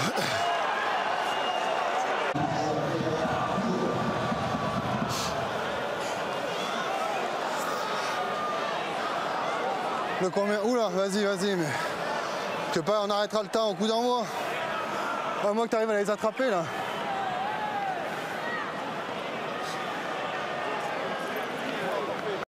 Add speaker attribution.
Speaker 1: Le combien? Oula, vas-y, mais... Tu veux pas, on arrêtera le temps au coup d'envoi. À moins que tu arrives à les attraper là.